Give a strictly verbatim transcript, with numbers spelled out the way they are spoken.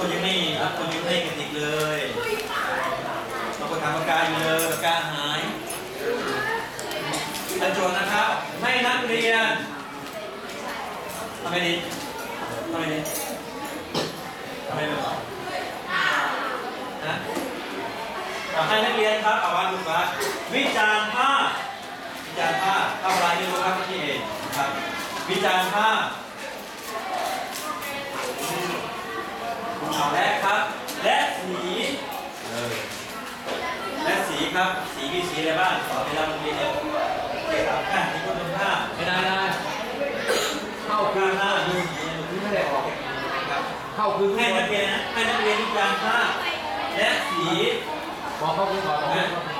คนยังไม่รับคนยังไม่ได้กระติกเลยเราก็ทำปากกาอยู่เลยปากกาหายบรรจุนะครับให้นักเรียนทำไมดีทำไมดีทำไมแบบนะให้นักเรียนครับเอาวันดูครับวิจารณ์ภาพวิจารณ์ภาพทำอะไรไม่รู้ครับที่เองครับวิจารณ์ภาพเอาและครับและสีเออและสีครับสีมีสีอะไรบ้างสอนในเราโรงเรียนเนี่ยเกี่ยวกับการที่คุณภาพไม่ได้ได้เข้าคืการอหน้าดูสีคือไม่ได้ออกครับเข้าคือให้นักเรียนนะให้นักเรียนวิจารณ์ภาพและสีพอเข้าคือก่อนนะ